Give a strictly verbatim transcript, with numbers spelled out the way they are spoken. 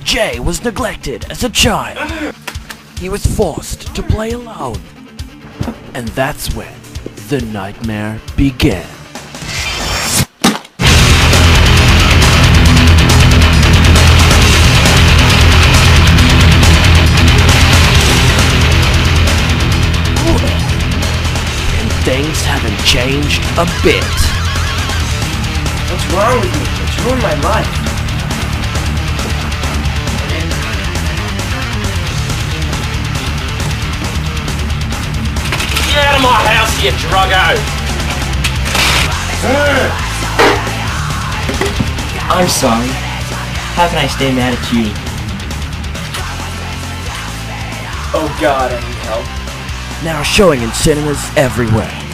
Jay was neglected as a child. He was forced to play alone. And that's when the nightmare began. And things haven't changed a bit. What's wrong with me? It's ruined my life. Get out of my house, you druggo! I'm sorry. How can I stay mad at you? Oh God, I need help. Now showing in cinemas everywhere.